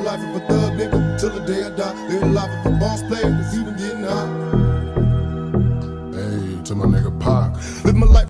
life of a thug nigga till the day I die. Live the life of a boss player that's even getting high. Hey, to my nigga Pac. Live my life